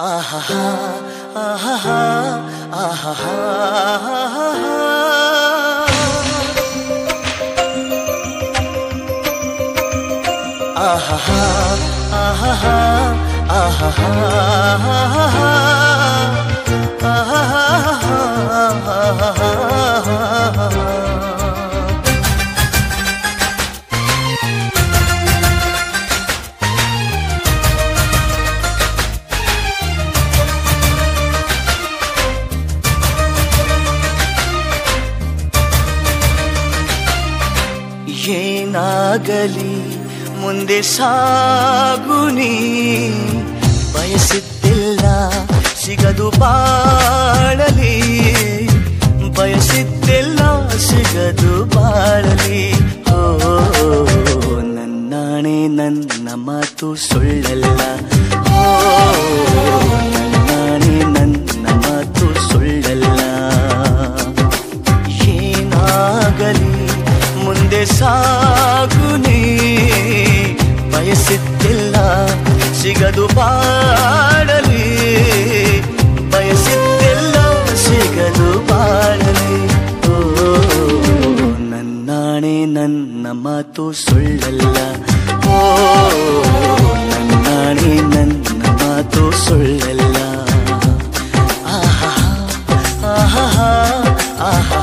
ಆಹಾ ಆಹಾ ಆಹಾ ಆಹಾ ಆಹಾ ಏನಾಗಲಿ ಮುಂದೆ ಸಾಗುನಿ ಬಯಸಿದ್ದಿಲ್ಲ ಸಿಗದು ಬಾಳಲಿ ಬಯಸಿದ್ದಿಲ್ಲ ಸಿಗದು ಬಾಳಲಿ ಓ ನನ್ನಾಣೆ ನನ್ನ ಮಾತು ಸುಳ್ಳಲ್ಲ ಓ ನನ್ನಾಣೆ ನನ್ನ ಮಾತು ಸುಳ್ಳಲ್ಲ ಏನಾಗಲಿ ಮುಂದೆ ಸಾಗುನಿ ಬಯಸಿದ್ದಿಲ್ಲ ಸಿಗದು ಬಾಳಲಿ ಬಯಸಿದ್ದಿಲ್ಲ ಸಿಗದು ಬಾಳಲಿ ಓ ನನ್ನಾಣೆ ನನ್ನ ಮಾತು ಸುಳ್ಳಲ್ಲ ಓ ನನ್ನಾಣೆ ನನ್ನ ಮಾತು ಸುಳ್ಳಲ್ಲ ಆಹಾ ಆಹಾ ಆಹಾ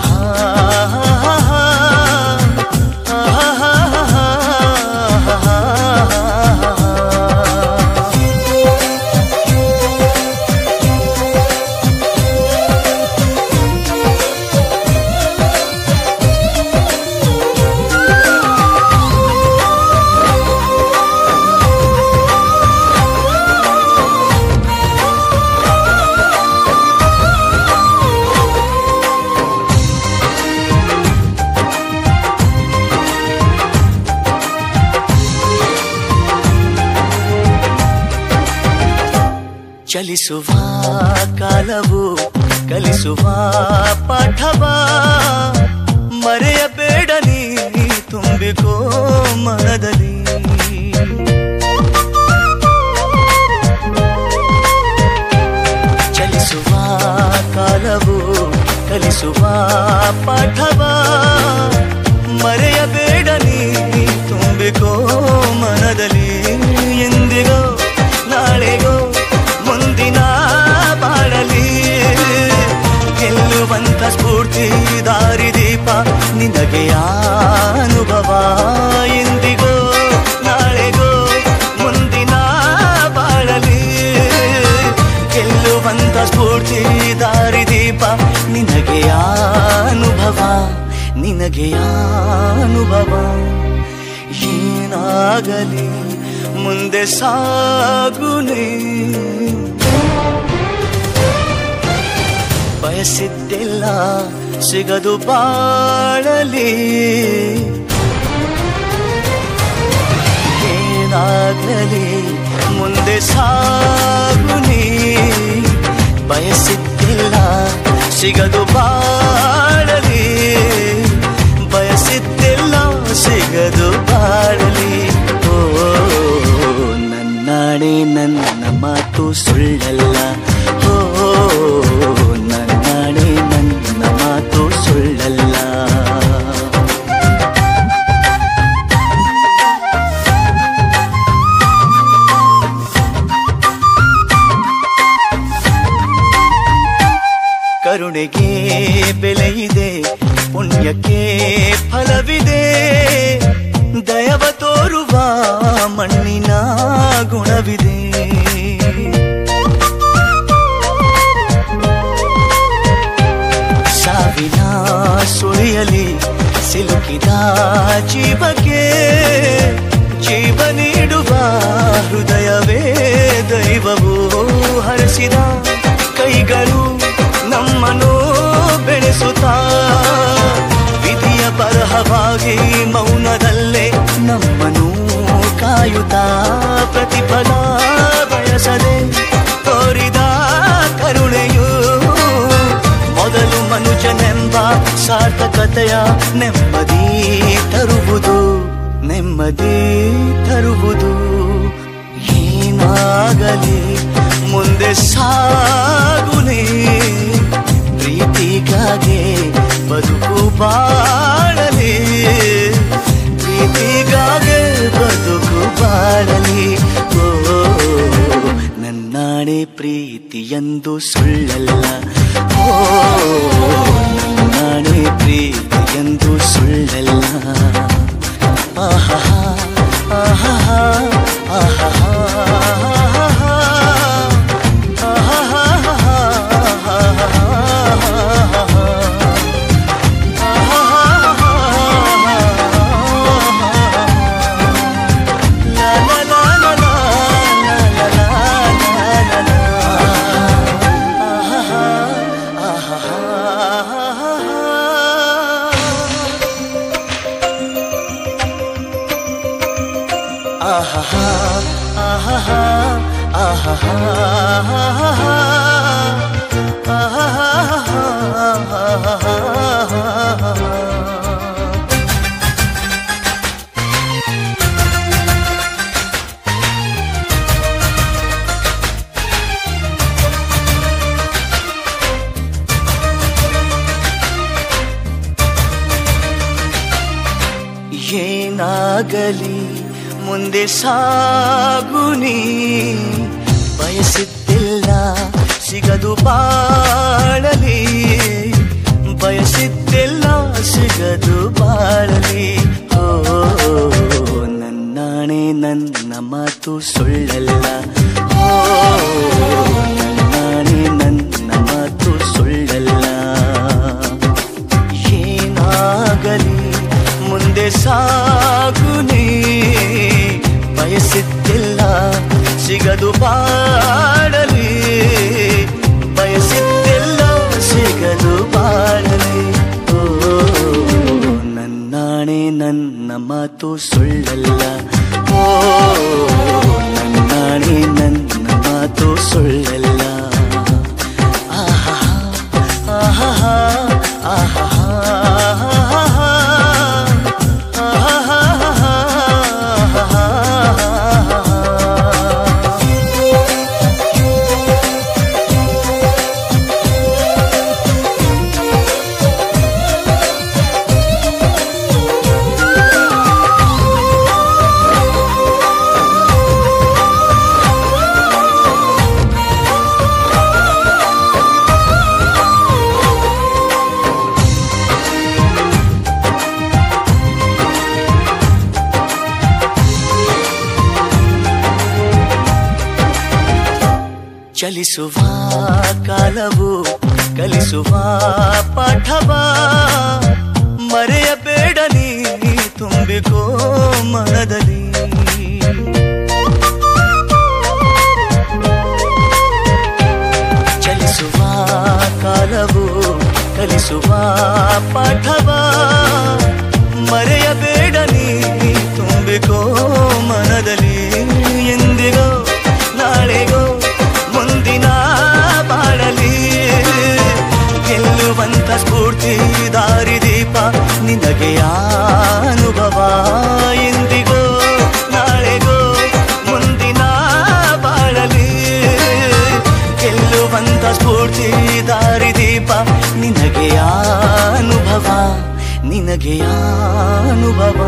ಚಲಿಸುವ ಕಾಲವು ಕಲಿಸುವ ಪಾಠವ ಮರೆಯಬೇಡ ನೀ ತುಂಬಿಕೋ ಮನದಲ್ಲಿ ಚಲಿಸುವ ಕಾಲವು ಕಲಿಸುವ ಪಾಠವ ಮರೆಯಬೇಡ ನೀ ತುಂಬಿಕೋ ಮನದಲ್ಲಿ ಎಂದಿಗೋ ನಾಳೆಗೋ ಮುಂದಿನ ಬಾಳಲಿ ಗೆಲ್ಲುವಂತ ಸ್ಫೂರ್ತಿ ದಾರಿದೀಪ ನಿನಗೆ ಅನುಭವ ಎಂದಿಗೋ ನಾಳೆಗೋ ಮುಂದಿನ ಬಾಳಲಿ ಗೆಲ್ಲುವಂತ ಸ್ಫೂರ್ತಿ ದಾರಿದೀಪ ನಿನಗೆ ಅನುಭವ ನಿನಗೆ ಅನುಭವ ಏನಾಗಲಿ ಮುಂದೆ ಸಾಗುನಿ ಬಯಸಿದ್ದಿಲ್ಲ ಸಿಗದು ಬಾಳಲಿ ಏನಾಗಲಿ ಮುಂದೆ ಸಾಗುನಿ ಬಯಸಿದ್ದಿಲ್ಲ ಸಿಗದು ಬಾಳಲಿ ಬಯಸಿದ್ದಿಲ್ಲ ಸಿಗದು ಬಾಳಲಿ ಓ ನನ್ನಾಣೆ ನನ್ನ ಮಾತು ಸುಳ್ಳಲ್ಲ ಓ ನನ್ನಾಣೆ ನನ್ನ ಮಾತು ಸುಳ್ಳಲ್ಲ ಕರುಣೆಗೆ ಬೆಲೆಯಿದೆ ಪುಣ್ಯಕ್ಕೆ ಫಲವಿದೆ ದಯವ ತೋರುವ ಮಣ್ಣಿನ ಗುಣವಿದೆ ಸಾವಿನ ಸುಳಿಯಲಿ ಸಿಲುಕಿದ ಜೀವಕ್ಕೆ ಜೀವ ನೀಡುವ ಹೃದಯವೇ ದೈವವು ಹರಸಿದ ಕೈಗಳು ನಮ್ಮನ್ನು ಬೆಳೆಸುತ್ತಾ ವಿಧಿಯ ಬರಹವಾಗಿ ಮೌನದಲ್ಲೇ ನಮ್ಮನ್ನು ಕಾಯುತ್ತಾ ಪ್ರತಿಫಲ ಬಯಸದೆ ತೋರಿದ ಕರುಣೆಯು ಮೊದಲು ಮನುಜನೆಂಬ ಸಾರ್ಥಕತೆಯ ನೆಮ್ಮದಿ ತರುವುದು ನೆಮ್ಮದಿ ತರುವುದು ಏನಾಗಲಿ ಮುಂದೆ ಪ್ರೀತಿಯೆಂದು ಸುಳ್ಳಲ್ಲ. ಓ ನನ್ನಾಣೆ ಪ್ರೀತಿಯೆಂದು ಸುಳ್ಳಲ್ಲ. ಆಹಾ ಆಹಾ ಆಹಾ ಏನಾಗಲಿ ಮುಂದೆ ಸಾಗುನಿ, ಬಯಸಿದ್ದಿಲ್ಲ ಸಿಗದು ಬಾಳಲಿ, ಬಯಸಿದ್ದಿಲ್ಲ ಸಿಗದು ಬಾಳಲಿ. ಓ ನನ್ನಾಣೆ ನನ್ನ ಮಾತು ಸುಳ್ಳಲ್ಲ. ಓ ನನ್ನಾಣೆ ನನ್ನ ಮಾತು ಸುಳ್ಳಲ್ಲ. ಏನಾಗಲಿ ಮುಂದೆ ಸಾಗುನಿ, ಬಯಸಿದ್ದಿಲ್ಲ ಸಿಗದು ಬಾಳಲಿ, ಬಯಸಿದ್ದಿಲ್ಲ ಸಿಗದು ಬಾಳಲಿ. ಓ ನನ್ನಾಣೆ ನನ್ನ ಮಾತು ಸುಳ್ಳಲ್ಲ. ಓ ನನ್ನಾಣೆ ನನ್ನ ಮಾತು ಸುಳ್ಳಲ್ಲ. ಆಹಾ ಆಹಾ ಆಹಾ ಚಲಿಸುವ ಕಾಲವು ಕಲಿಸುವ ಪಾಠವ ಮರೆಯಬೇಡ ನೀ ತುಂಬಿಕೋ ಮನದಲ್ಲಿ. ಚಲಿಸುವ ಕಾಲವು ಕಲಿಸುವ ಪಾಠವ ಮರೆಯಬೇಡ ನೀ ತುಂಬಿಕೋ ಮನದಲ್ಲಿ. ಎಂದಿಗೋ ನಾಳೆಗೋ ಮುಂದಿನ ಬಾಳಲಿ ಗೆಲ್ಲುವಂತ ಸ್ಫೂರ್ತಿ ದಾರಿದೀಪ ನಿನಗೆ ಅನುಭವ. ಎಂದಿಗೋ ನಾಳೆಗೋ ಮುಂದಿನ ಬಾಳಲಿ ಗೆಲ್ಲುವಂತ ಸ್ಫೂರ್ತಿ ದಾರಿದೀಪ ನಿನಗೆ ಅನುಭವ, ನಿನಗೆ ಅನುಭವ.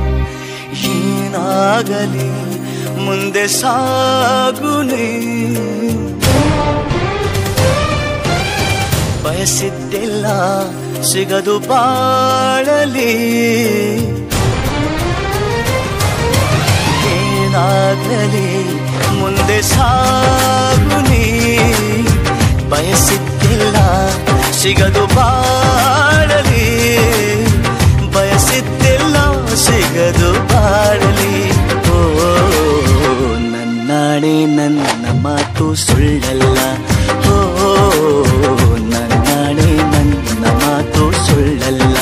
ಏನಾಗಲಿ ಮುಂದೆ ಸಾಗುನಿ, ಬಯಸಿದ್ದಿಲ್ಲ ಸಿಗದು ಬಾಳಲಿ, ಏನಾಗಲಿ ಮುಂದೆ ಸಾಗುನಿ, ಬಯಸಿದ್ದಿಲ್ಲ ಸಿಗದು ಬಾಳಲಿ, ಬಯಸಿದ್ದಿಲ್ಲ ಸಿಗದು ಬಾಳಲಿ. ಓ ನನ್ನಾಣೆ ನನ್ನ ಮಾತು ಸುಳ್ಳಲ್ಲ. ಓ ನನ್ನಾಣೆ ನನ್ನ ಮಾತು ಸುಳ್ಳಲ್ಲ.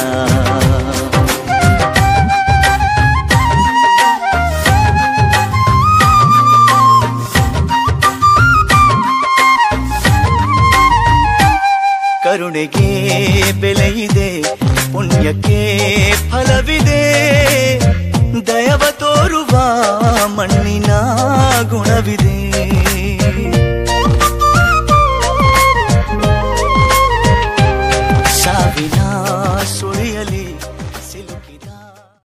ಕರುಣೆಗೆ ಬೆಲೆಯಿದೆ, ಪುಣ್ಯಕ್ಕೆ ಫಲವಿದೆ, ದಯವ ತೋರುವ ಮಣ್ಣಿನ ಗುಣವಿದೆ.